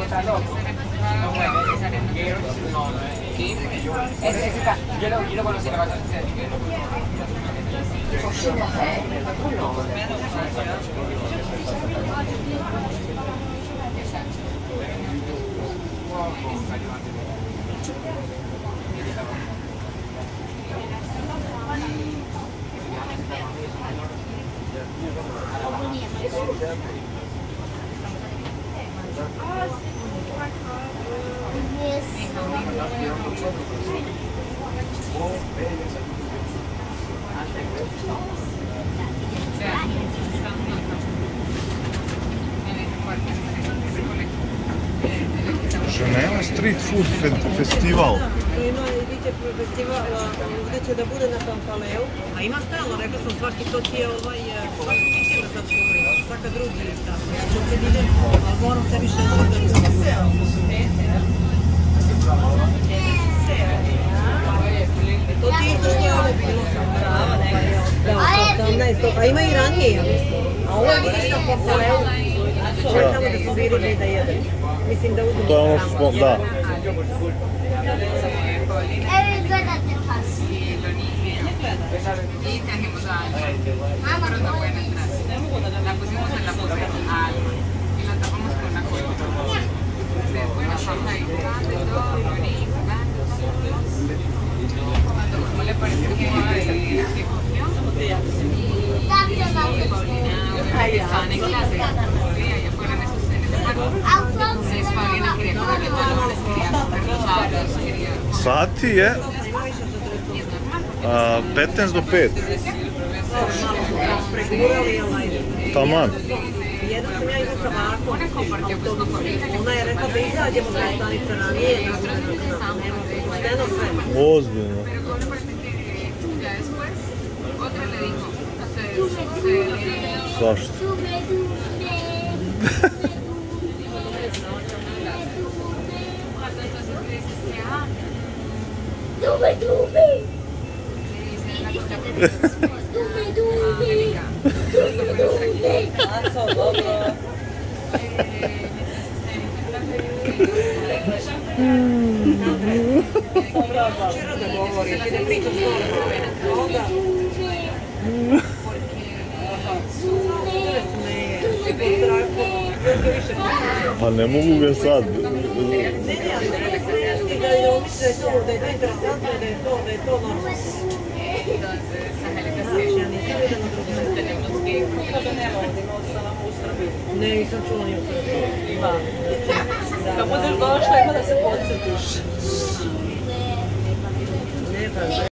Yo lo conocí la bastante. Ženeva Street Food Festival. Ima i festival gdje će da bude na Pampaleu. A ima stalno, rekla sam, svaki to ti je svaki vikend sad govori, svaka drugi je tako. Što se vide, ali moram se više to ti isto što je ovo bilo sam prava, da, 18, a ima i ranije, ja mislim. A ovo je vidiš na Pampaleu, ovo je tamo da smo bili da jedem. Mislim da uzmemo. To je ono što smo, da. Gledate pas. Y trajimos a Alma, pero no pueden entrar. La pusimos en la poseta a Alma y la tapamos con una cola. Después estamos ahí jugando y todo, bonito, jugando. Cuando como le pareció que cogió, y Paulina, obviamente estaban en clase, allá fuera en esos en ese parque. Entonces Paulina quería cogerle balones, quería coger los aros, quería... Sati je 15 do 5. Taman. Jedno sam ja imao sa Markom, ona je rekla da izađemo za stanice ranije, nema pošteno sve. Ozbiljno. Zašto? Dove? Pa ne mogu ga sad. Da je to interesantno, da je to normalno. Ne, nisam čula ni u Srbiji. Kad budeš došla, ima da se podsjetiš.